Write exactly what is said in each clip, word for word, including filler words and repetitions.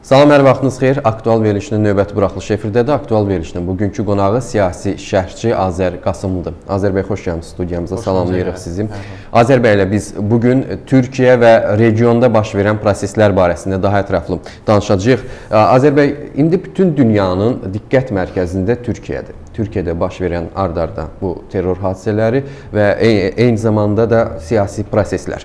Salam, hər vaxtınız xeyir. Aktual verilişinin növbəti buraxılışı efirdədir. Aktual verilişinin bugünkü qonağı siyasi şərhçi Azər Qasımlıdır. Azər bəy, xoş gəlmişsiniz studiyamıza. Salamlayırıq sizi. Azər bəy ilə biz bugün Türkiyə və regionda baş verən proseslər barəsində daha ətraflı danışacağıq. Azər bəy, indi bütün dünyanın diqqət mərkəzində Türkiyədir. Türkiyədə baş verən ard-arda bu terror hadisələri və eyni zamanda da siyasi proseslər.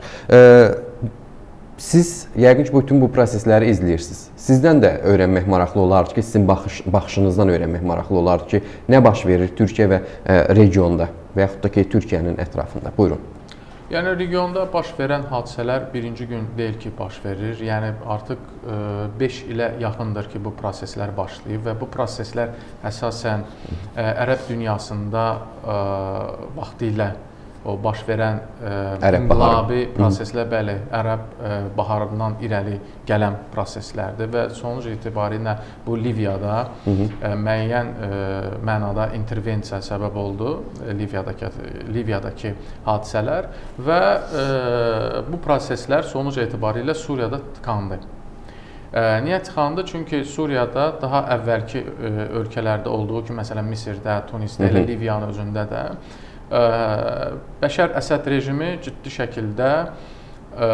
Siz yəqin ki, bütün bu prosesləri izləyirsiniz. Sizdən də öyrənmək maraqlı olardı ki, sizin baxış, baxışınızdan öyrənmək maraqlı olardı ki, nə baş verir Türkiyə və e, regionda və yaxud da ki, Türkiyənin ətrafında. Buyurun. Yəni, regionda baş verən hadisələr birinci gün deyil ki, baş verir. Yəni, artıq beş ilə yaxındır ki, bu proseslər başlayıb və bu proseslər əsasən ə, ərəb dünyasında ə, vaxtilə o baş verən inqilabi proseslər, bəli, ərəb ə, baharından irəli gələn proseslərdir və sonuc etibarilə bu Liviyada ə, müəyyən ə, mənada intervensiya səbəb oldu, Liviyadakı, Liviyadakı hadisələr və ə, bu proseslər sonuc etibarilə Suriyada tıkandı. Ə, niyə tıkandı? Çünki Suriyada daha əvvəlki ə, ölkələrdə olduğu ki, məsələn, Misirdə, Tunisdə, elə Liviyanın özündə də Bəşər Əsəd rejimi ciddi şəkildə ə,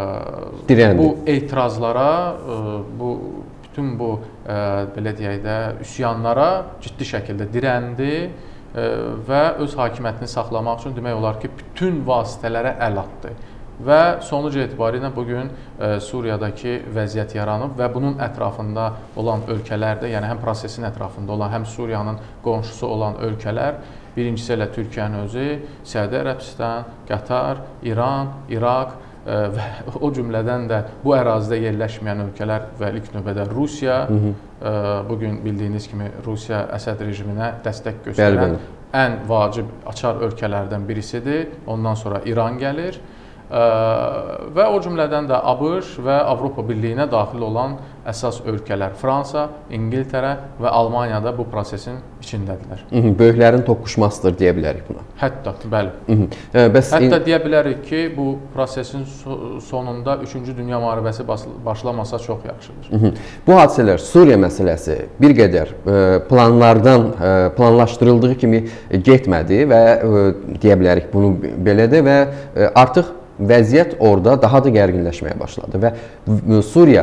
bu etirazlara, ə, bu bütün bu ə, belə deyək də üsyanlara ciddi şəkildə dirəndi ə, və öz hakimiyyətini saxlamaq üçün demək olar ki, bütün vasitələrə əl atdı. Və sonuc etibarilə bugün ə, Suriyadakı vəziyyət yaranıb və bunun ətrafında olan ölkələrdə, yəni həm prosesin ətrafında olan, həm Suriyanın qonşusu olan ölkələr, birincisi elə Türkiyənin özü, Səudiyyə Ərəbistan, Qatar, İran, İraq ə, və o cümlədən də bu ərazidə yerləşməyən ölkələr və ilk növbədə Rusiya, hı -hı. Ə, bugün bildiyiniz kimi Rusiya Əsəd rejiminə dəstək göstərən bəli, bəli. ən vacib açar ölkələrdən birisidir. Ondan sonra İran gəlir. Ə, və o cümlədən də ABŞ və Avropa Birliyinə daxil olan əsas ölkələr Fransa, İngiltərə və Almaniya da bu prosesin içindədirlər. Hı -hı, böyüklərin toqquşmasıdır deyə bilərik buna. Hətta, bəli. Hı -hı. E, bəs Hətta deyə bilərik ki, bu prosesin sonunda üçüncü Dünya müharibəsi başlamasa çox yaxşıdır. Hı -hı. Bu hadisələr, Suriya məsələsi bir qədər planlardan, planlaşdırıldığı kimi getmədi və deyə bilərik bunu belədir və artıq vəziyyət orada daha da gərginləşməyə başladı və Suriya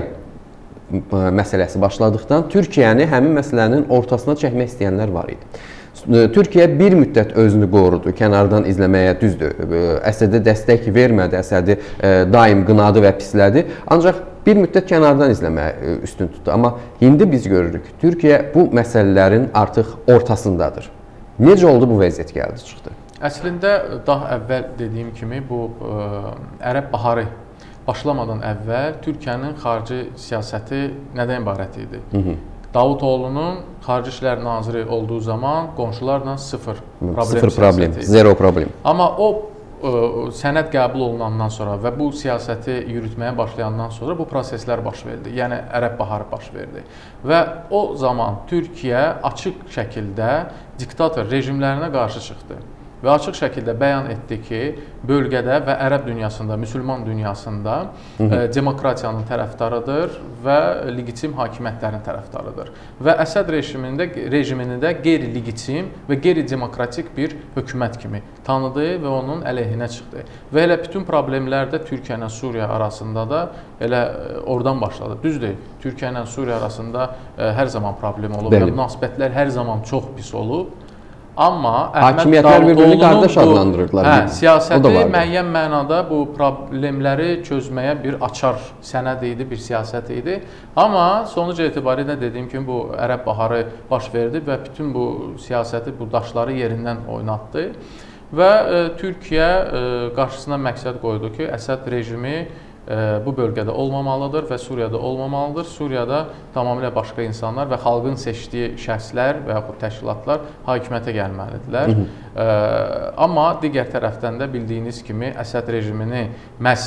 məsələsi başladıqdan Türkiyəni həmin məsələnin ortasına çəkmək istəyənlər var idi. Türkiyə bir müddət özünü qorudu, kənardan izləməyə düzdür. Əsədə dəstək vermədi, Əsədi daim qınadı və pislədi. Ancaq bir müddət kənardan izləməyə üstün tutdu. Amma indi biz görürük, Türkiyə bu məsələlərin artıq ortasındadır. Necə oldu bu vəziyyət gəldi, çıxdı? Əslində, daha əvvəl dediyim kimi, bu ə, ərəb baharı başlamadan əvvəl Türkiyənin xarici siyasəti nədən ibarət idi? Hı -hı. Davutoğlu'nun Xarici İşlər Naziri olduğu zaman qonşularla sıfır problem, sıfır problem, zero problem. Amma o ə, sənəd qəbul olunandan sonra və bu siyasəti yürütməyə başlayandan sonra bu proseslər baş verdi. Yəni, ərəb baharı baş verdi. Və o zaman Türkiyə açıq şəkildə diktator rejimlərinə qarşı çıxdı. Və açıq şəkildə bəyan etdi ki, bölgədə və ərəb dünyasında, müsəlman dünyasında Hı -hı. E, demokratiyanın tərəfdarıdır və legitim hakimiyyətlərin tərəfdarıdır. Və Əsəd rejimində, rejimini də qeyri-legitim və qeyri-demokratik bir hökumət kimi tanıdı və onun əleyhinə çıxdı. Və elə bütün problemlər də Türkiyə ilə Suriya arasında da elə oradan başladı. Düzdür, Türkiyə ilə Suriya arasında e, hər zaman problem olub və münasibətlər hər zaman çox pis olub. Amma hakimiyyətlər bir-birini qardaş adlandırırdılar. Hə, siyasəti müəyyən mənada bu problemləri çözməyə bir açar sənəd idi, bir siyasət idi. Amma sonuc etibarilə dediyim kimi bu ərəb baharı baş verdi və bütün bu siyasəti, bu daşları yerindən oynatdı. Və e, Türkiyə e, qarşısına məqsəd qoydu ki, Əsəd rejimi bu bölgədə olmamalıdır və Suriyada olmamalıdır. Suriyada tamamilə başqa insanlar və xalqın seçdiyi şəxslər və yaxud təşkilatlar hakimiyyətə gəlməlidirlər. Hı -hı. Amma digər tərəfdən də bildiyiniz kimi Əsəd rejimini məhz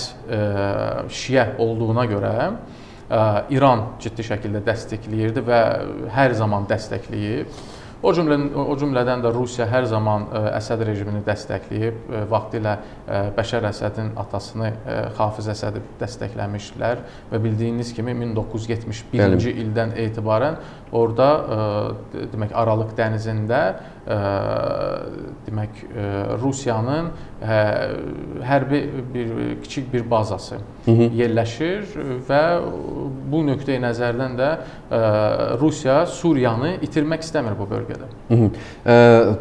şiə olduğuna görə İran ciddi şəkildə dəstəkləyirdi və hər zaman dəstəkləyib. O cümlədən, o cümlədən də Rusiya hər zaman Əsəd rejimini dəstəkləyib, vaxtilə Bəşər Əsədin atasını Xafiz Əsədi dəstəkləmişlər və bildiyiniz kimi min doqquz yüz yetmiş birinci Bəli. ildən etibarən orada demək Aralıq dənizində demək Rusiyanın hərbi bir kiçik bir bazası Hı -hı. yerləşir və bu nöqteyi nəzərdən də Rusiya Suriyanı itirmək istəmir bu bölgədə. Hı -hı. E,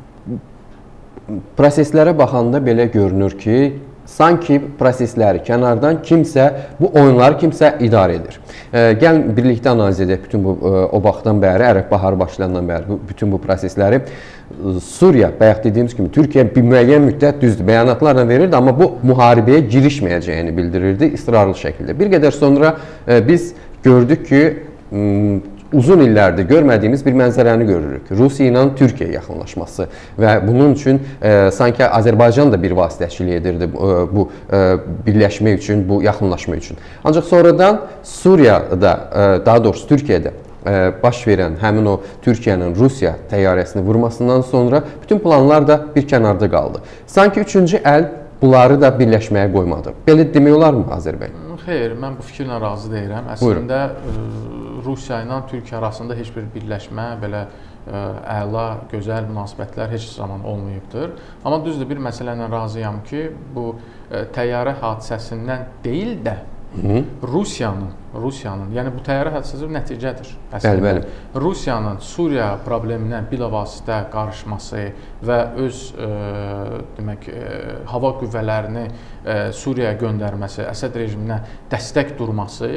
proseslərə baxanda belə görünür ki, sanki prosesləri kənardan kimsə, bu oyunları kimsə idarə edir. E, gəlin birlikdə analiz edək bütün bu o vaxtdan bəri, Ərəb baharı başlayandan bəri bu, bütün bu prosesləri. Suriya, bayaq dediyimiz kimi, Türkiyə bir müəyyən müddət düzdür, bəyanatlarla verirdi, amma bu müharibəyə girişməyəcəyini bildirirdi israrlı şəkildə. Bir qədər sonra e, biz gördük ki, uzun illərdir görmədiyimiz bir mənzərəni görürük. Rusiya ilə Türkiyə yaxınlaşması və bunun üçün e, sanki Azərbaycan da bir vasitəçilik edirdi e, bu e, birləşmək üçün, bu yaxınlaşma üçün. Ancaq sonradan Suriyada, e, daha doğrusu Türkiyədə e, baş verən həmin o Türkiyənin Rusiya təyyarəsini vurmasından sonra bütün planlar da bir kənarda qaldı. Sanki üçüncü əl bunları da birləşməyə qoymadı. Belə demək olar mı Azərbaycan? Xeyr, mən bu fikirlə razı deyirəm. Əslində Rusiya ilə Türkiyə arasında heç bir birləşmə, belə əla, gözəl münasibətlər heç zaman olmayıbdır. Amma düzdür, bir məsələ ilə razıyam ki, bu təyyarə hadisəsindən deyil də Hı. Rusiyanın, Rusiyanın, yəni bu təyyarə hadisəsi nəticədir. Əslində, bəli, bəli. Rusiyanın Suriya probleminə bilavasitə qarışması və öz e, demək e, hava qüvvələrini e, Suriyaya göndərməsi, Əsəd rejiminə dəstək durması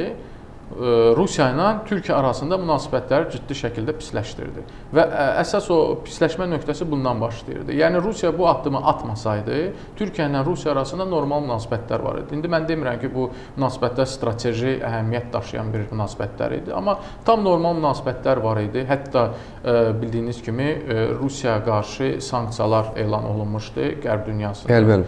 Rusiya ilə Türkiyə arasında münasibətləri ciddi şəkildə pisləşdirdi. Və əsas o pisləşmə nöqtəsi bundan başlayırdı. Yəni Rusiya bu addımı atmasaydı, Türkiyə ilə Rusiya arasında normal münasibətlər var idi. İndi mən demirəm ki, bu münasibətlər strateji əhəmiyyət daşıyan bir münasibətlər idi, amma tam normal münasibətlər var idi. Hətta e, bildiyiniz kimi e, Rusiyaya qarşı sanksiyalar elan olunmuşdu Qərb dünyasında. Əlbəttə.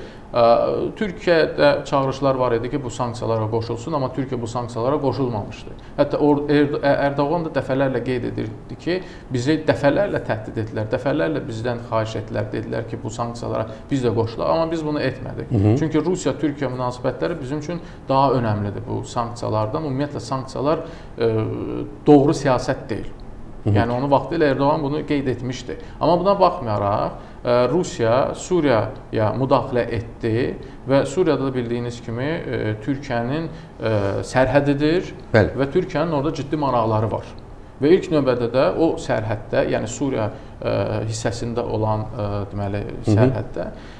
Türkiyədə çağırışlar var idi ki, bu sanksiyalara qoşulsun, amma Türkiyə bu sanksiyalara qoşulmamışdı. Hətta Ərdoğan da dəfələrlə qeyd edirdi ki, bizi dəfələrlə təhdid etdilər, dəfələrlə bizdən xahiş etdilər, dedilər ki, bu sanksiyalara biz də qoşulaq, amma biz bunu etmədik. Hı -hı. Çünki Rusiya-Türkiyə münasibətləri bizim üçün daha önəmlidir bu sanksiyalardan. Ümumiyyətlə, sanksiyalar e, doğru siyasət deyil. Hı -hı. Yəni onu vaxtilə Erdoğan bunu qeyd etmişdi. Amma buna baxmayaraq Rusiya Suriyaya müdaxilə etdi və Suriyada da bildiyiniz kimi Türkiyənin sərhədidir Bəli. və Türkiyənin orada ciddi maraqları var. Və ilk növbədə də o sərhəddə, yəni Suriya hissəsində olan deməli sərhəddə Hı -hı.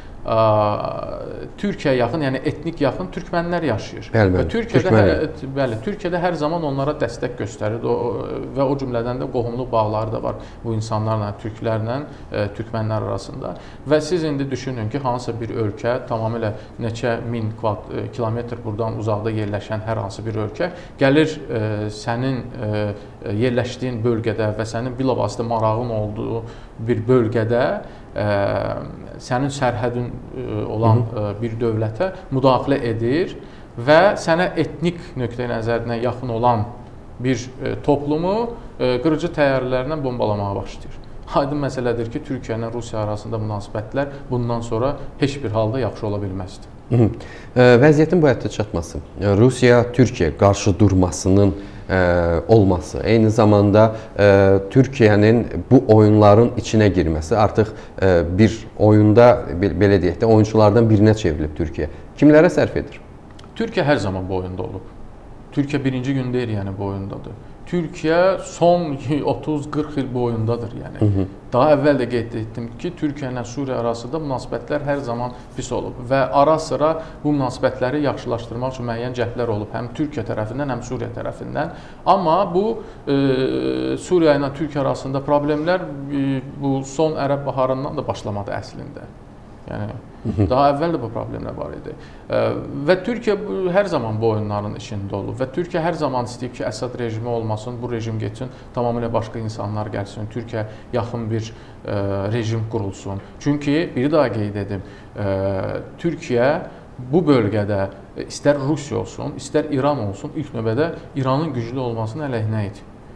Türkiyə yaxın, yəni etnik yaxın türkmənlər yaşayır. Əlbəttə. Və Türkiyədə hər, bəli, Türkiyədə hər zaman onlara dəstək göstərir o, və o cümlədən də qohumluq bağları da var bu insanlarla, türklərlə, e, türkmənlər arasında. Və siz indi düşünün ki, hansısa bir ölkə tamamilə neçə min kvadrat kilometr buradan uzaqda yerləşən hər hansı bir ölkə gəlir e, sənin e, yerləşdiyin bölgədə və sənin bilavasitə marağın olduğu bir bölgədə ə, sənin sərhədin ə, olan ə, bir dövlətə müdaxilə edir və sənə etnik nöqteyi nəzərindən yaxın olan bir ə, toplumu ə, qırıcı təyyarələrlə bombalamağa başlayır. Aydın məsələdir ki, Türkiyə ilə Rusiya arasında münasibətlər bundan sonra heç bir halda yaxşı ola bilməzdi. Hı -hı. Vəziyyətin bu həddə çatması, Rusiya-Türkiyə qarşı durmasının Ə, olması, eyni zamanda ə, Türkiyənin bu oyunların içinə girməsi, artıq ə, bir oyunda, belə deyək də, oyunçulardan birinə çevrilib Türkiyə. Kimlərə sərf edir? Türkiyə hər zaman bu oyunda olub. Türkiyə birinci gün deyil, yəni bu oyundadır. Türkiyə son otuz qırx il bu oyundadır, yəni. Hı -hı. Daha əvvəl də qeyd etdim ki, Türkiyə ilə Suriya arasında münasibətlər hər zaman pis olub və ara sıra bu münasibətləri yaxşılaşdırmaq üçün müəyyən cəhdlər olub, həm Türkiyə tərəfindən, həm Suriya tərəfindən. Amma bu e, Suriya ilə Türkiyə arasında problemlər e, bu son ərəb baharından da başlamadı əslində. Yəni daha əvvəl də bu problemlər var idi. Və Türkiyə hər zaman bu oyunların içində olub və Türkiyə hər zaman istəyib ki, Əsəd rejimi olmasın, bu rejim getsin, tamamilə başqa insanlar gəlsin, Türkiyə yaxın bir rejim qurulsun. Çünki bir daha qeyd edim, Türkiyə bu bölgədə istər Rusiya olsun, istər İran olsun, ilk növbədə İranın güclü olmasının əleyhinə idi.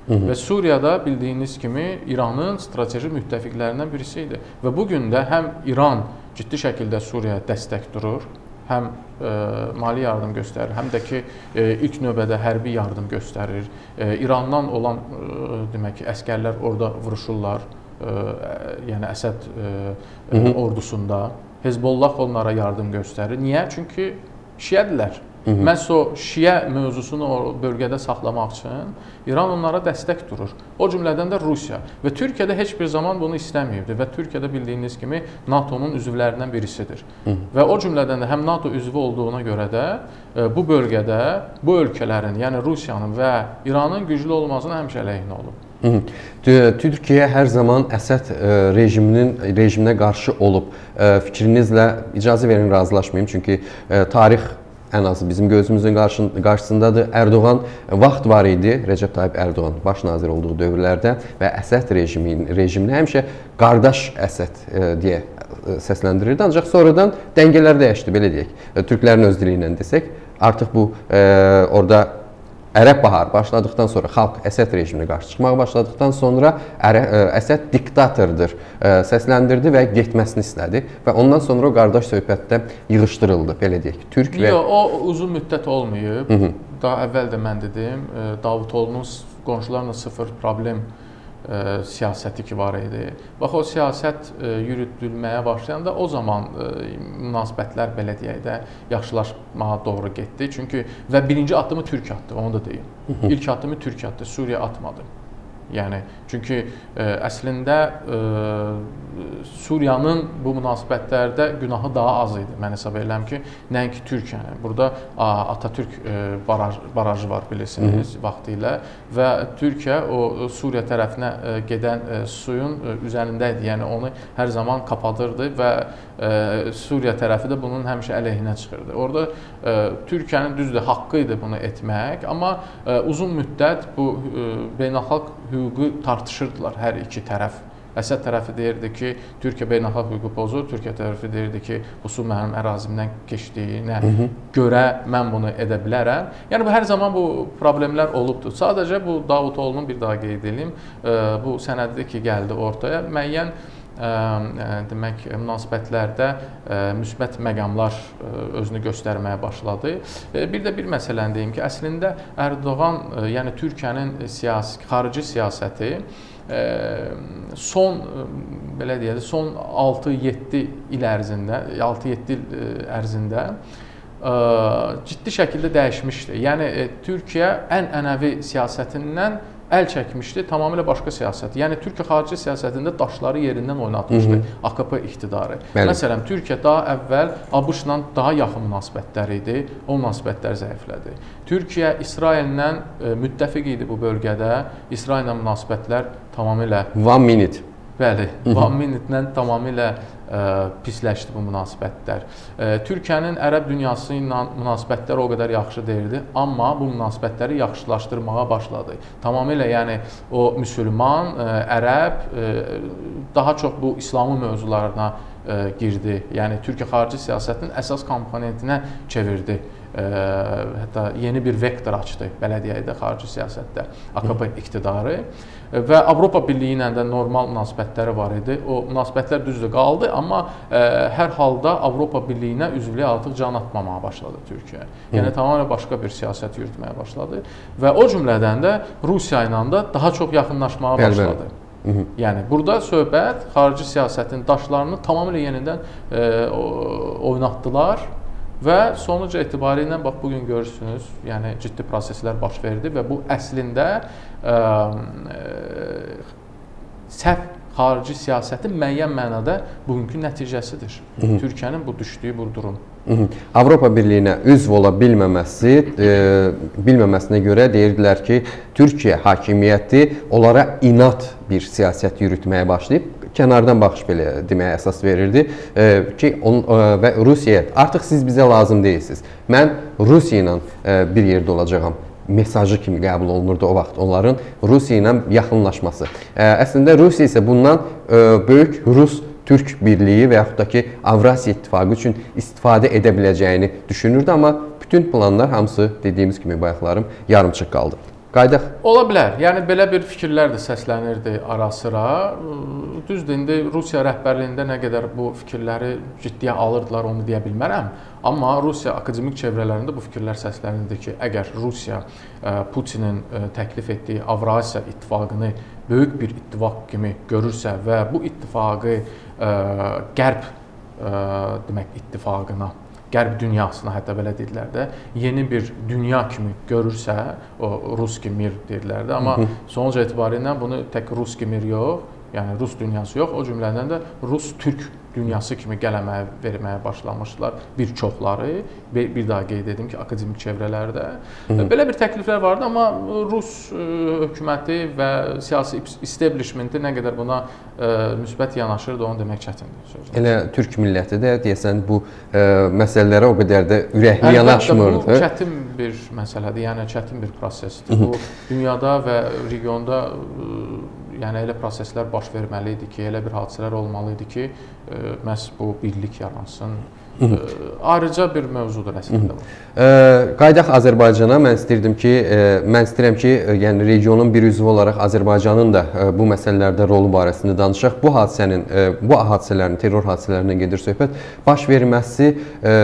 Hı -hı. Və Suriyada bildiyiniz kimi İranın strateji müttəfiqlərindən birisi idi. Və bu gün də həm İran ciddi şəkildə Suriyaya dəstək durur, həm e, mali yardım göstərir, həm də ki e, ilk növbədə hərbi yardım göstərir. E, İrandan olan e, demək ki, əskərlər orada vuruşurlar, e, yəni Əsəd e, Hı -hı. ordusunda. Hezbollah onlara yardım göstərir. Niyə? Çünki şiədirlər. Məhz o şiə mövzusunu o bölgədə saxlamaq üçün İran onlara dəstək durur. O cümlədən də Rusiya. Və Türkiyə də heç bir zaman bunu istəməyibdir və Türkiyə də bildiyiniz kimi NATO'nun üzvlərindən birisidir. Hı. Və o cümlədən də həm NATO üzvü olduğuna görə də e, bu bölgədə bu ölkələrin, yəni Rusiyanın və İranın güclü olmasına həmişə əleyhinə olub. Hı -hı. Türkiyə hər zaman Əsəd e, rejiminin rejiminə qarşı olub. E, fikrinizlə icazə verin razılaşmayım, çünki e, tarix ən azı bizim gözümüzün qarşısındadır. Erdoğan vaxt var idi, Recep Tayyip Erdoğan baş nazir olduğu dövrlərdə və Əsəd rejiminin rejimini həmişə qardaş Əsəd deyə səsləndirirdi. Ancaq sonradan dəngələr dəyişdi, belə deyək. Türklərin öz dili ilə desək, artıq bu e, orada Ərəb Bahar başladıqdan sonra, xalq Əsəd rejiminə qarşı çıxmağa başladıqdan sonra Əsəd diktatordur səsləndirdi və getməsini istədi və ondan sonra o qardaş söhbətdə yığışdırıldı, belə deyək. Türk və... Yox, o uzun müddət olmayıb. Hı -hı. Daha əvvəl də mən dedim, Davutoğlu'nun qonşularla sıfır problem E, siyasəti ki var idi. Bax, o siyasət e, yürüdülməyə başlayanda o zaman e, münasibətlər belə deyək də yaxşılaşmağa doğru getdi. Çünki və birinci addımı Türkiyə atdı, onu da deyim. İlk addımı Türkiyə atdı, Suriya atmadı. Yəni, çünki e, əslində e, Suriyanın bu münasibətlərdə günahı daha az idi. Mən hesab edirəm ki, nəinki Türkiyənin. Burada Atatürk e, baraj, barajı var, bilirsiniz, vaxtilə və Türkiyə o Suriya tərəfinə e, gedən e, suyun e, üzərində idi. Yəni, onu hər zaman kapatırdı və e, Suriya tərəfi də bunun həmişə əleyhinə çıxırdı. Orada e, Türkiyənin düzdür, haqqı idi bunu etmək, amma e, uzun müddət bu e, beynəlxalq hüququ tartışırdılar hər iki tərəf. Əsəd tərəfi deyirdi ki, Türkiyə beynəlxalq hüququ pozur, Türkiyə tərəfi deyirdi ki, bu su mənim ərazimdən keçdiyinə Hı -hı. görə mən bunu edə bilərəm. Yəni, bu hər zaman bu problemlər olubdur. Sadəcə bu Davutoğlu'nun bir daha qeyd edeyim, bu sənəddə ki, gəldi ortaya, müəyyən demək, münasibətlərdə müsbət məqamlar özünü göstərməyə başladı. Bir də bir məsələni deyim ki, əslində Erdoğan, yəni Türkiyənin siyasi, xarici siyasəti son, belə deyək, son altı yeddi il ərzində, altı yeddi il ərzində ciddi şəkildə dəyişmişdi. Yəni, Türkiyə ən ənəvi siyasətindən əl çəkmişdi, tamamilə başqa siyasət. Yəni, Türkiyə xarici siyasətində daşları yerindən oynatmışdı Hı -hı. A K P iktidarı. Bəli. Məsələn, Türkiyə daha əvvəl ABŞ-la daha yaxın münasibətlər idi, o münasibətlər zəiflədi. Türkiyə İsraillə müttəfiq idi bu bölgədə, İsraillə münasibətlər tamamilə... One minute. Bəli, One minute-lə tamamilə ə, pisləşdi bu münasibətlər. Ə, Türkiyənin ərəb dünyası ilə münasibətləri o qədər yaxşı deyildi, amma bu münasibətləri yaxşılaşdırmağa başladı. Tamamilə, yəni o müsəlman, ə, ərəb ə, daha çox bu İslamı mövzularına ə, girdi. Yəni Türkiyə xarici siyasətinin əsas komponentinə çevirdi. Ə, hətta yeni bir vektor açdı, belə deyək də, xarici siyasətdə A K P iktidarı və Avropa Birliyi ilə də normal münasibətləri var idi. O münasibətlər düzdür qaldı, amma ə, hər halda Avropa Birliyinə üzvlüyə artıq can atmamağa başladı Türkiyə. Yəni tamamilə başqa bir siyasət yürütməyə başladı və o cümlədən də Rusiya ilə də daha çox yaxınlaşmağa başladı. Hı -hı. Yəni, burada söhbət xarici siyasətin daşlarını tamamilə yenidən ə, oynatdılar. Və sonuc etibarilə, bax, bugün görürsünüz, yəni ciddi proseslər baş verdi və bu əslində ə, ə, səhv xarici siyasətin müəyyən mənada bugünkü nəticəsidir. Hı -hı. Türkiyənin bu düşdüyü bu durum. Hı -hı. Avropa Birliyinə üzv ola bilməməsi, e, bilməməsinə görə deyirdilər ki, Türkiyə hakimiyyəti onlara inat bir siyasət yürütməyə başlayıb. Kənardan baxış belə deməyə əsas verirdi e, ki, on, e, və Rusiyaya artıq siz bizə lazım deyilsiniz. Mən Rusiya ilə e, bir yerdə olacağam mesajı kimi qəbul olunurdu o vaxt onların Rusiya ilə yaxınlaşması. E, əslində Rusiya isə bundan e, böyük Rus Türk birliyi və yaxud da ki, Avrasiya İttifaqı üçün istifadə edə biləcəyini düşünürdü, amma bütün planlar hamısı dediyimiz kimi bayaqlarım yarımçıq qaldı. Qaydaq. Ola bilər. Yəni belə bir fikirlər də səslənirdi ara-sıra. Düzdür, indi Rusiya rəhbərliyində nə qədər bu fikirləri ciddiyə alırdılar, onu deyə bilmərəm. Amma Rusiya akademik çevrələrində bu fikirlər səslənirdi ki, əgər Rusiya Putinin təklif etdiyi Avrasiya ittifaqını böyük bir ittifaq kimi görürsə və bu ittifaqı Qərb demək ittifaqına, Qərb dünyasına, hətta belə dedilər də, yeni bir dünya kimi görürsə, o Ruski mir deyirlər də, amma sonuc etibarilə bunu tək Ruski mir yox, yəni Rus dünyası yox, o cümlədən də Rus-Türk dünyası kimi qələməyə verməyə başlamışlar bir çoxları. Bir daha qeyd edim ki, akademik çevrələrdə belə bir təkliflər vardı, amma Rus hökuməti və siyasi establishmenti nə qədər buna müsbət yanaşırdı, onu demək çətindir. Elə Türk milləti də deyəsən bu məsələlərə o qədər də ürəkli yanaşmırdı. Bu çətin bir məsələdir, yəni çətin bir prosesdir. Bu dünyada və regionda yəni elə proseslər baş verməli idi ki, elə bir hadisələr olmalı idi ki, məhz bu birlik yaransın. Ayrıca bir mövzudur əslində bu. Qaydaq Azərbaycana, mən istəyirdim ki, mən istəyirəm ki, yəni regionun bir üzvü olaraq Azərbaycanın da bu məsələlərdə rolu barəsində danışaq. Bu hadisənin, bu hadisələrin, terror hadisələrindən gedir söhbət. Baş verməsi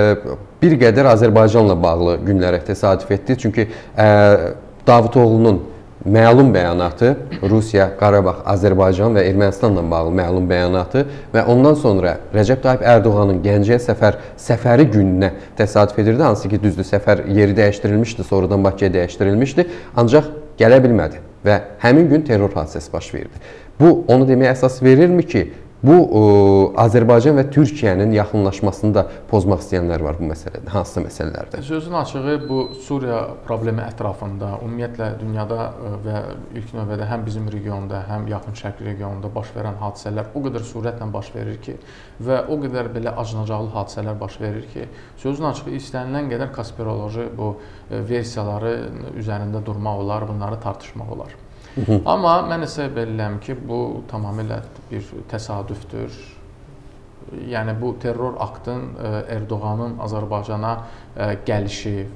bir qədər Azərbaycanla bağlı günlərə təsadüf etdi. Çünki Davutoğlu'nun məlum bəyanatı, Rusiya, Qarabağ, Azərbaycan və Ermənistanla bağlı məlum bəyanatı və ondan sonra Rəcəb Tayyip Ərdoğanın Gəncəyə səfər səfəri gününə təsadüf edirdi. Hansı ki, düzdür, səfər yeri dəyişdirilmişdi, sonradan Bakıya dəyişdirilmişdi, ancaq gələ bilmədi və həmin gün terror hadisəsi baş verdi. Bu, onu deməyə əsas verirmi ki, bu Azərbaycan və Türkiyənin yaxınlaşmasını da pozmaq istəyənlər var bu məsələdə, hansısa məsələlərdə? Sözün açığı, bu Suriya problemi ətrafında, ümumiyyətlə dünyada və ilk növbədə həm bizim regionda, həm yaxın şərq regionunda baş verən hadisələr o qədər sürətlə baş verir ki və o qədər belə acınacaqlı hadisələr baş verir ki, sözün açığı istənilən qədər konspiroloji bu versiyaları üzərində durmaq olar, bunları tartışmaq olar. Amma mən isə bilirəm ki, bu tamamilə bir təsadüfdür. Yəni, bu terror aktın Erdoğanın Azərbaycana gəlişi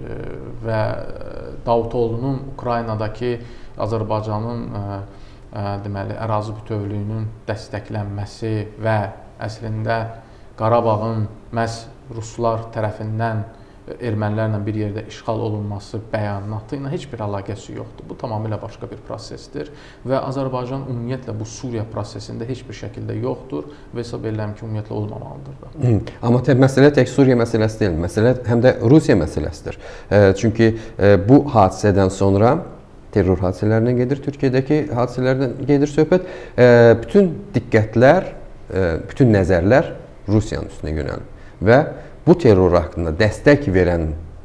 və Davutoğlu'nun Ukraynadakı Azərbaycanın deməli, ərazi bütövlüyünün dəstəklənməsi və əslində Qarabağın məhz Ruslar tərəfindən ermənilərlə bir yerdə işğal olunması bəyanatı ilə heç bir əlaqəsi yoxdur. Bu tamamilə başqa bir prosesdir və Azərbaycan ümumiyyətlə bu Suriya prosesində heç bir şəkildə yoxdur və hesab edirəm ki, ümumiyyətlə olmamalıdır da. Amma məsələ tək Suriya məsələsi deyil, məsələ həm də Rusiya məsələsidir. Çünki bu hadisədən sonra terror hadisələrindən gedir, Türkiyədəki hadisələrdən gedir söhbət. Bütün diqqətlər, bütün nəzərlər Rusiyanın üstünə yönəlir və bu terror haqqında dəstək verən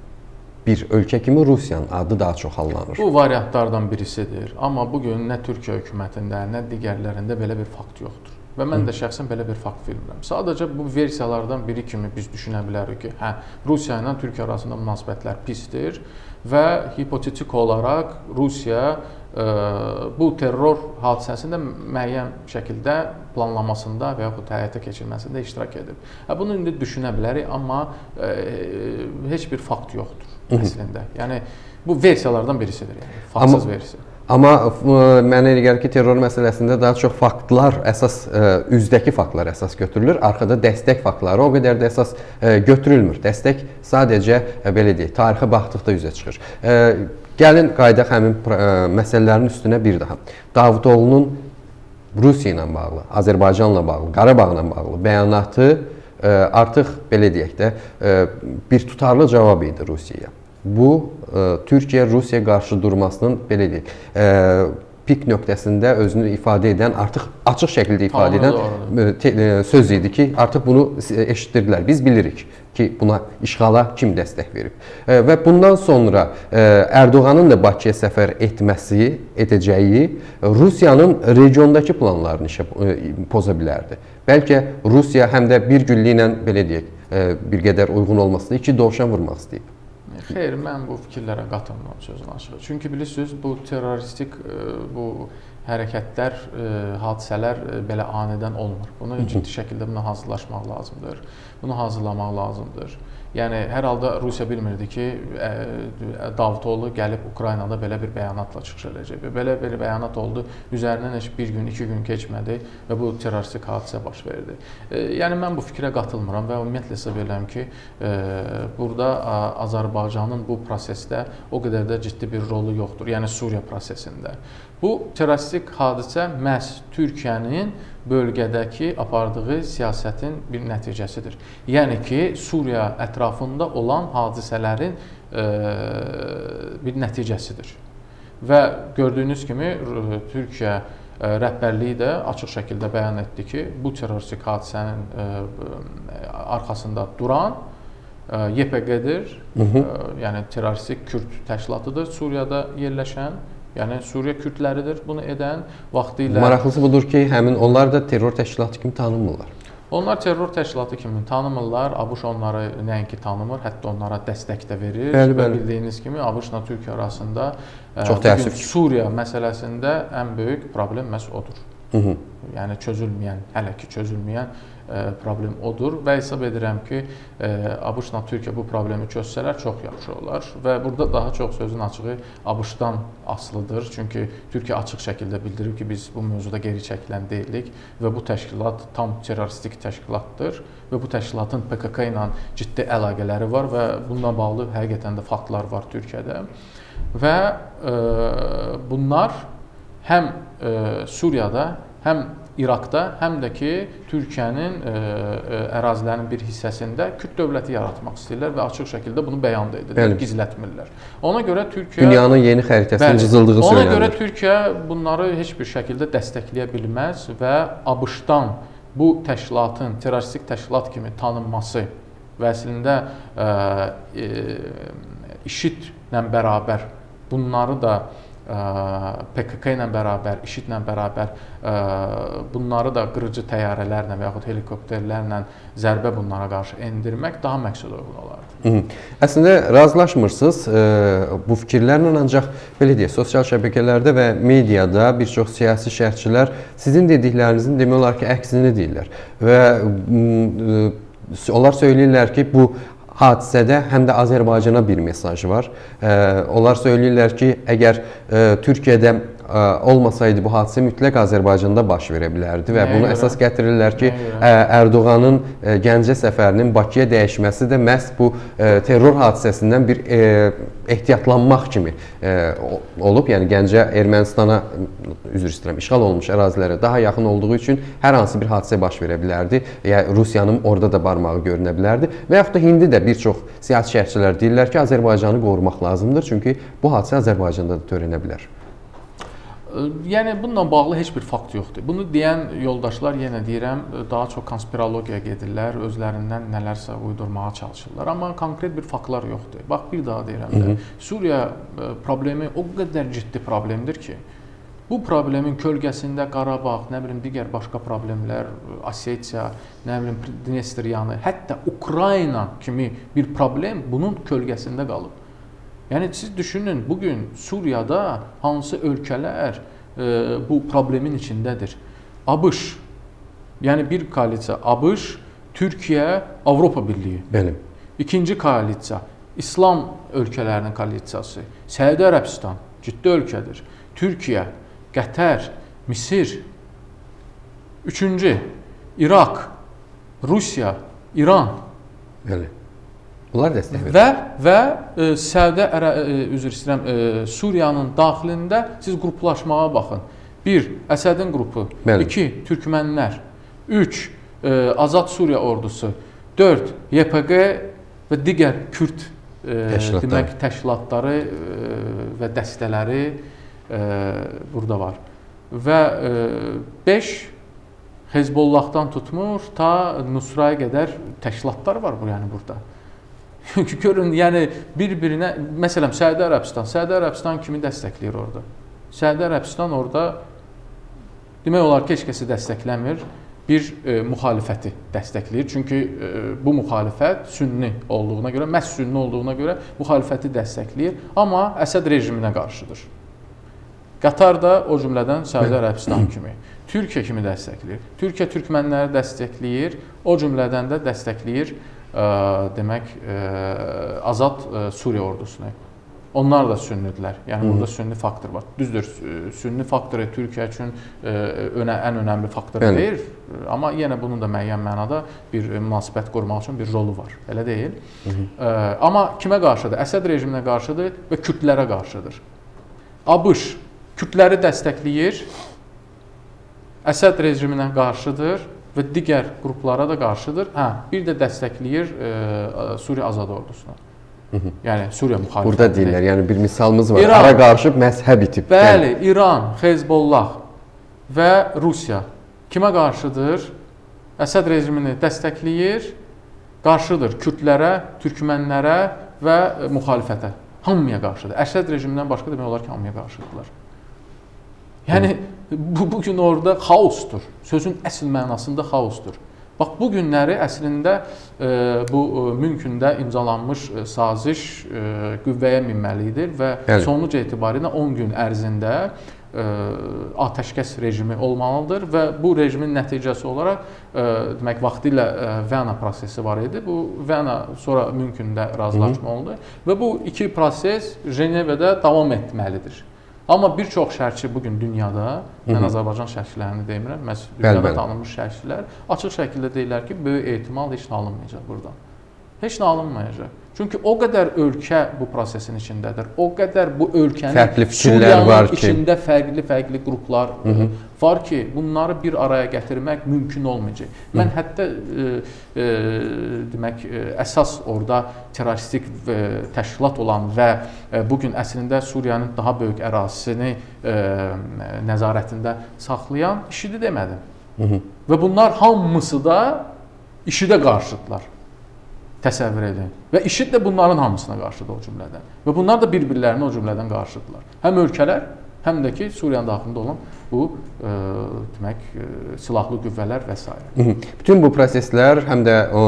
bir ölkə kimi Rusiyanın adı daha çox hallanır. Bu variantlardan birisidir. Amma bugün nə Türkiyə hökumətində, nə digərlərində belə bir fakt yoxdur. Və mən də şəxsən belə bir fakt bilmirəm. Sadəcə bu versiyalardan biri kimi biz düşünə bilərik ki, hə, Rusiya ilə Türkiyə arasında münasibətlər pisdir və hipotetik olaraq Rusiya ə, bu terror hadisəsində müəyyən şəkildə planlamasında və yaxud həyata keçirilməsində iştirak edib. Hə, bunu indi düşünə bilərik, amma ə, heç bir fakt yoxdur əslində. Yəni bu versiyalardan birisidir, yəni faktsız versiya. Amma mənə elə gəlir ki, terror məsələsində daha çox faktlar, əsas üzdəki faktlar əsas götürülür. Arxada dəstək faktları o qədər də əsas götürülmür. Dəstək sadəcə, belə deyək, tarixə baxdıqda üzə çıxır. Gəlin qaydaq həmin məsələlərin üstünə bir daha. Davutoğlu'nun Rusiya ilə bağlı, Azərbaycanla bağlı, Qarabağla bağlı bəyanatı artıq, belə deyək də, bir tutarlı cavab idi Rusiyaya. Bu, Türkiyə-Rusiya qarşı durmasının, belə deyək, pik nöqtəsində özünü ifadə edən, artıq açıq şəkildə ifadə edən söz idi ki, artıq bunu eşitdirdilər. Biz bilirik ki, buna işğala kim dəstək verib. Və bundan sonra Ərdoğanın da Bakıya səfər etməsi, edəcəyi Rusiyanın regiondakı planlarını işə poza bilərdi. Bəlkə Rusiya həm də bir güllüklə, belə deyək, bir qədər uyğun olmasını iki dovşan vurmaq istəyib. Xeyr, mən bu fikirlərə qatılmıram sözün açığı. Çünki bilirsiniz, bu terroristik bu hərəkətlər, hadisələr belə anidən olmur. Bunu ciddi şəkildə buna hazırlaşmaq lazımdır. bunu hazırlamaq lazımdır. Yəni, hər halda Rusiya bilmirdi ki, Davutoğlu gəlib Ukraynada belə bir bəyanatla çıxış edəcək. Belə bir bəyanat oldu, üzərindən heç bir gün, iki gün keçmədi və bu terroristik hadisə baş verdi. Yəni, mən bu fikrə qatılmıram və ümumiyyətlə hesab edirəm ki, burada Azərbaycanın bu prosesdə o qədər də ciddi bir rolu yoxdur, yəni Suriya prosesində. Bu terroristik hadisə məhz Türkiyənin bölgədəki apardığı siyasətin bir nəticəsidir. Yəni ki, Suriya ətrafında olan hadisələrin e, bir nəticəsidir. Və gördüyünüz kimi Türkiyə e, rəhbərliyi də açıq şəkildə bəyan etdi ki, bu terroristik hadisənin e, arxasında duran e, Y P G-dir, e, yəni terroristik Kürd təşkilatıdır Suriyada yerləşən. Yəni, Suriya Kürdləridir bunu edən vaxtilə... Maraqlısı budur ki, həmin onlar da terror təşkilatı kimi tanınmırlar. Onlar terror təşkilatı kimi tanımırlar. ABŞ onları nəinki tanımır, hətta onlara dəstək də verir. Bəli, bəli. Bildiyiniz kimi, ABŞ-la Türkiyə arasında çox təəssüf ki, Suriya məsələsində ən böyük problem məhz odur. Hı -hı. Yəni, çözülməyən, hələ ki çözülməyən e, problem odur və hesab edirəm ki, e, ABŞ-la Türkiyə bu problemi çözsələr çox yaxşı olar və burada daha çox sözün açığı ABŞ-dan asılıdır. Çünki Türkiyə açıq şəkildə bildirir ki, biz bu mövzuda geri çəkilən deyilik və bu təşkilat tam terroristik təşkilatdır və bu təşkilatın P K K ilə ciddi əlaqələri var və bununla bağlı həqiqətən də faktlar var Türkiyədə və e, bunlar həm e, Suriyada, həm İraqda, həm də ki, Türkiyənin e, e, ərazilərinin bir hissəsində Kürd dövləti yaratmaq istəyirlər və açıq şəkildə bunu bəyan da edirlər, gizlətmirlər. Ona görə Türkiyə... Dünyanın yeni xəritəsinin cızıldığı söylənir. Ona görə Türkiyə bunları heç bir şəkildə dəstəkləyə bilməz və ABŞ-dan bu təşkilatın terroristik təşkilat kimi tanınması və əslində e, e, IŞİD-lə bərabər bunları da P K K ilə bərabər, IŞİD-lə bərabər bunları da qırıcı təyyarələrlə və yaxud helikopterlərlə zərbə bunlara qarşı endirmək daha məqsəd uyğun olardı. Əslində razılaşmırsınız bu fikirlərlə, ancaq belə deyək, sosial şəbəkələrdə və mediada bir çox siyasi şərhçilər sizin dediklərinizin demək olar ki, əksini deyirlər və onlar söyləyirlər ki, bu hadisədə həm də Azərbaycana bir mesaj var. Onlar söyləyirlər ki, əgər Türkiyədə olmasaydı bu hadisə mütləq Azərbaycanda baş verə bilərdi və bunu əsas gətirirlər ki, Ərdoğanın Gəncə səfərinin Bakıya dəyişməsi də məhz bu terror hadisəsindən bir ehtiyatlanmaq kimi olub. Yəni Gəncə Ermənistana, üzr istəyirəm, işğal olunmuş ərazilərə daha yaxın olduğu üçün hər hansı bir hadisə baş verə bilərdi. Yəni Rusiyanın orada da barmağı görünə bilərdi və yaxud da indi də bir çox siyasi şərhçilər deyirlər ki, Azərbaycanı qorumaq lazımdır, çünki bu hadisə Azərbaycanda da törənə bilər. Yəni, bununla bağlı heç bir fakt yoxdur. Bunu deyən yoldaşlar, yenə deyirəm, daha çox konspirologiya gedirlər, özlərindən nələrsə uydurmağa çalışırlar. Amma konkret bir faktlar yoxdur. Bax, bir daha deyirəm də, Suriya problemi o qədər ciddi problemdir ki, bu problemin kölgəsində Qarabağ, nə bilim, digər başqa problemlər, Osetiya, nə bilim, Dnestriyanı, hətta Ukrayna kimi bir problem bunun kölgəsində qalıb. Yəni, siz düşünün, bugün Suriyada hansı ölkələr e, bu problemin içindədir? ABŞ, yəni bir koalisiya, ABŞ, Türkiyə, Avropa Birliyi. Bəli. İkinci koalisiya, İslam ölkələrinin koalisiyası, Səudiyyə Ərəbistan, ciddi ölkədir. Türkiyə, Qətər, Misir. Üçüncü, İraq, Rusiya, İran. Bəli. Bunlar dəstək verir. Və, və e, Səudiyyə, e, üzr istəyirəm, e, Suriyanın daxilində siz qruplaşmağa baxın. Bir, Əsədin qrupu. Bəli. İki, Türkmənlər. Üç, e, Azad Suriya ordusu. Dörd, Y P G və digər Kürd e, demək, təşkilatları e, və dəstələri e, burada var. Və e, beş, Hezbollahdan tutmur, ta Nusraya qədər təşkilatlar var bu, yəni burada. Çünki görün, yəni bir-birinə, məsələn, Səudiyyə Ərəbistan, Səudiyyə Ərəbistan kimi dəstəkləyir orada. Səudiyyə Ərəbistan orada demək olar ki, heç kəsi dəstəkləmir, bir e, müxalifəti dəstəkləyir. Çünki e, bu müxalifət sünni olduğuna görə, məhz sünni olduğuna görə müxalifəti dəstəkləyir, amma Əsəd rejiminə qarşıdır. Qatar da o cümlədən Səudiyyə Ərəbistan kimi. Türkiyə kimi dəstəkləyir? Türkiyə türkmənləri dəstəkləyir, o cümlədən də dəstəkləyir ə, demək ə, azad ə, Suriya ordusunu. Onlar da sünnidirlər. Yəni burada sünni faktor var. Düzdür, sünni faktoru Türkiyə üçün önə, ən önəmli faktor Bəli. deyil. Amma yenə bunun da müəyyən mənada bir münasibət qurmaq üçün bir rolu var. Elə deyil. Hı -hı. Amma kimə qarşıdır? Əsəd rejiminə qarşıdır və kürdlərə qarşıdır. ABŞ kürdləri dəstəkləyir, Əsəd rejiminə qarşıdır və digər qruplara da qarşıdır. Hə, bir də dəstəkləyir e, Suriya Azad Ordusuna. Yəni Suriya müxalifəti. Burada deyirlər, yəni bir misalımız var. İran, ara qarışıb məzhəb itib. Bəli, yəni. İran, Hezbollah və Rusiya kimə qarşıdır? Əsəd rejimini dəstəkləyir, qarşıdır kürdlərə, türkmənlərə və müxalifətə. Hamıya qarşıdır. Əsəd rejimindən başqa demək olar ki, hamıya qarşıdırlar. Yəni bu, bu gün orada xaosdur. Sözün əsl mənasında xaosdur. Bax, bu günləri əslində e, bu e, mümkündə imzalanmış e, saziş e, qüvvəyə minməlidir və Bəli. sonuc etibarilə on gün ərzində e, atəşkəs rejimi olmalıdır və bu rejimin nəticəsi olaraq e, demək, vaxtilə e, Viyana prosesi var idi. Bu Viyana sonra mümkündə razılaşma oldu və bu iki proses Cenevədə davam etməlidir. Amma bir çox şərhçi bugün dünyada, mən Azərbaycan şərhçilərini demirəm, məhz dünyada tanınmış şərhçilər açıq şəkildə deyirlər ki, böyük ehtimal heç nə alınmayacaq buradan. Heç nə alınmayacaq. Çünki o qədər ölkə bu prosesin içindədir. O qədər bu ölkənin Suriyanın içində fərqli-fərqli qruplar Hı -hı. var ki, bunları bir araya gətirmək mümkün olmayacaq. Mən Hı. hətta e, e, demək, e, əsas orada terroristik e, təşkilat olan və e, bugün əslində Suriyanın daha böyük ərazisini e, nəzarətində saxlayan IŞİD-i demədim. Hı -hı. Və bunlar hamısı da IŞİD-ə qarşıdırlar. Təsəvvür edin. Və IŞİD də bunların hamısına qarşıdır o cümlədən. Və bunlar da bir-birlərinə o cümlədən qarşıdırlar. Həm ölkələr, həm də ki, Suriyanın daxilində olan bu e, demək, e, silahlı qüvvələr və s. Bütün bu proseslər həm də o,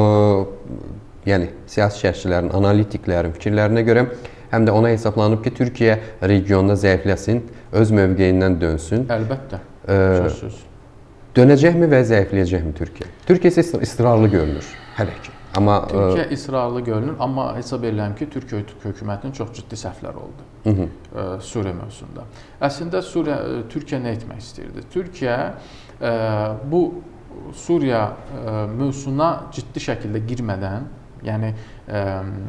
yəni siyasi şərhçilərin, analitiklərin fikirlərinə görə həm də ona hesablanıb ki, Türkiyə regionda zəifləsin, öz mövqeyindən dönsün. Əlbəttə. E, dönəcəkmi və zəifləyəcəkmi Türkiyə? Türkiyə isə israrlı görünür hələ ki. Amma Türkiyə israrlı görünür, amma hesab edirəm ki, Türkiyə hökumətinin çox ciddi səhvləri oldu Hı -hı. E, Suriya mövzusunda. Əslində Suriya, e, Türkiyə nə etmək istəyirdi? Türkiyə e, bu Suriya e, mövzusuna ciddi şəkildə girmədən, yəni e,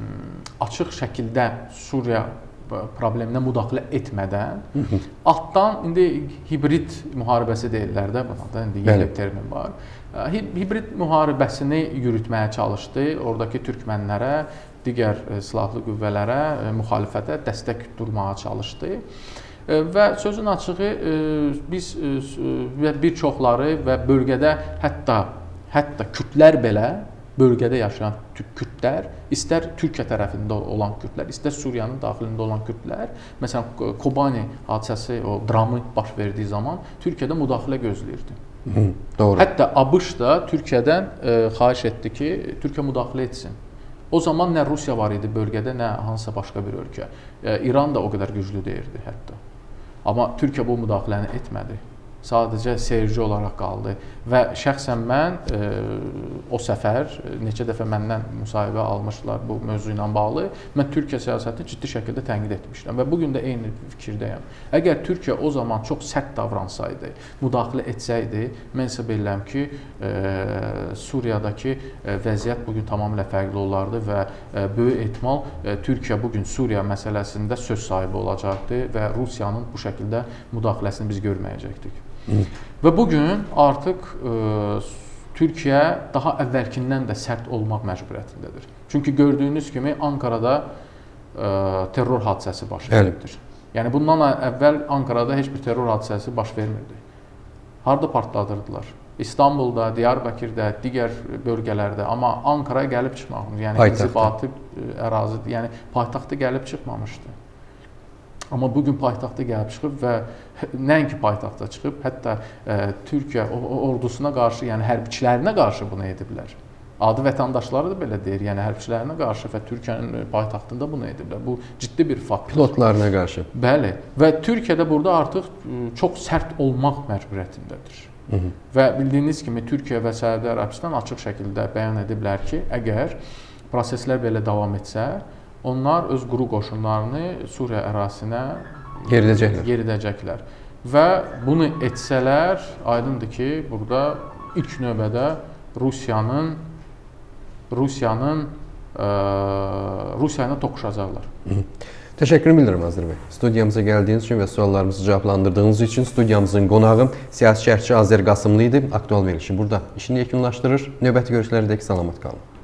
açıq şəkildə Suriya probleminə müdaxilə etmədən, Hı -hı. altdan indi hibrid müharibəsi deyirlər də, buna da indi yeni termin var. Hibrid müharibəsini yürütməyə çalışdı. Oradakı türkmənlərə, digər silahlı qüvvələrə, müxalifətə dəstək durmağa çalışdı. Və sözün açığı biz və bir çoxları və bölgədə hətta hətta kürdlər belə bölgədə yaşayan kürdlər, istər Türkiyə tərəfində olan kürdlər, istər Suriyanın daxilində olan kürdlər, məsələn Kobani hadisəsi, o dramı baş verdiyi zaman Türkiyədə müdaxilə gözləyirdi. Hı, doğru. Hətta ABŞ da Türkiyədən e, xahiş etdi ki, Türkiyə müdaxilə etsin. O zaman nə Rusiya var idi bölgədə, nə hansısa başqa bir ölkə. E, İran da o qədər güclü deyirdi hətta. Amma Türkiyə bu müdaxiləni etmədi. Sadəcə seyirci olaraq qaldı və şəxsən mən e, o səfər neçə dəfə məndən müsahibə almışlar bu mövzu ilə bağlı. Mən Türkiyə siyasətini ciddi şəkildə tənqid etmişdim və bugün də eyni fikirdəyəm. Əgər Türkiyə o zaman çox sərt davransaydı, müdaxilə etsəydi, mən hesab edirəm ki, e, Suriyadakı e, vəziyyət bugün tamamilə fərqli olardı və e, böyük ehtimal e, Türkiyə bugün Suriya məsələsində söz sahibi olacaqdı və Rusiyanın bu şəkildə müdaxiləsini biz görməyəcəkdik. Hı. Və bugün artıq e, Türkiyə daha əvvəlkindən də sərt olmaq məcburiyyətindədir. Çünki gördüyünüz kimi Ankarada e, terror hadisəsi baş veribdir. Yəni bundan əvvəl Ankarada heç bir terror hadisəsi baş vermirdi. Harda partladırdılar? İstanbulda, Diyarbəkirdə, digər bölgələrdə, amma Ankaraya gəlib çıxmamışdı. Yəni inzibati ərazi, yəni paytaxta gəlib çıxmamışdı. Amma bugün paytaxta gəlib çıxıb və nəinki paytaxta çıxıb, hətta e, Türkiyə ordusuna qarşı, yəni hərbçilərinə qarşı bunu ediblər. Adi vətəndaşları da belə deyir, yəni hərbçilərinə qarşı və Türkiyənin paytaxtında bunu ediblər. Bu ciddi bir faktor. Pilotlarına qarşı. Bəli. Və Türkiyə də burada artıq çox sərt olmaq məcburiyyətindədir. Hı -hı. Və bildiyiniz kimi Türkiyə və Səudiyyə Ərəbistan açıq şəkildə bəyan ediblər ki, əgər proseslər belə davam etsə, onlar öz quru qoşunlarını Suriya ərazisinə yeridəcəklər. yeridəcəklər. Və bunu etsələr, aydındır ki, burada ilk növbədə Rusiyanın Rusiyanın ə, Rusiya ilə toqquşacaqlar. Təşəkkür bildirirəm Azər bəy. Studiyamıza gəldiyiniz üçün və suallarımızı cavablandırdığınız üçün studiyamızın qonağı siyasi şərhçi Azər Qasımlı idi. Aktual verilişi burada işini yekunlaşdırır. Növbəti görüşlərədək salamat qalın.